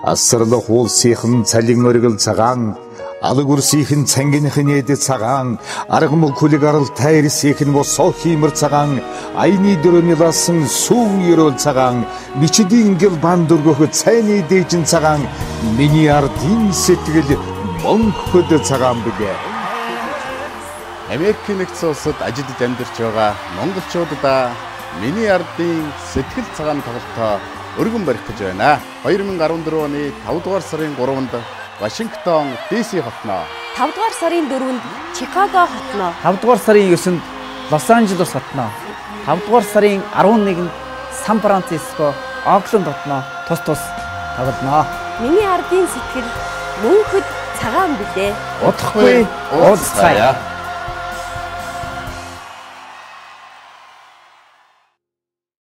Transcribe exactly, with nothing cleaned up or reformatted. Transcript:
Асырлы хол сейхін цалин өргіл цагаң, алы күр сейхін цәнгеніхін еді цагаң, арғымыл көлік арыл тәйрі сейхін бо сол хеймір цагаң, айни дүрөнеласын суң ерөл цагаң, мичидин гіл бандыргөгі цәйни дейчин цагаң, мені ардин сетігіл монкөді цагаң бүге. Америк нэгдсэн улсад ажиллаж амьдарч байгаа монголчуудаа миний ардын сэтгэл цагаан тоглолтоо өргөн барих гэж байна. two thousand fourteen оны five дугаар сарын three-нд Вашингтон, ди си хотноо, five дугаар сарын fourth-нд Чикаго хотноо, five дугаар сарын nine-нд Лос Анжелес хотноо, five дугаар сарын eleventh-нд Сан Франциско, Окленд хотноо тус тус тоглоно. Миний ардын сэтгэл мөнхөд цагаан билээ. Удахгүй уулзцаая.